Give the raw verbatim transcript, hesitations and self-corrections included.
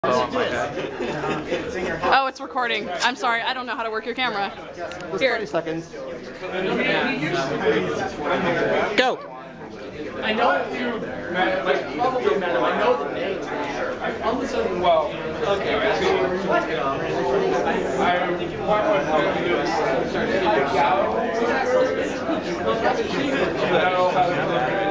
Oh, it's recording. I'm sorry, I don't know how to work your camera. Here. thirty seconds. Go. I know you, like, probably met him. I know the name. All of a sudden, well, okay. I think what I want to do is start to figure out.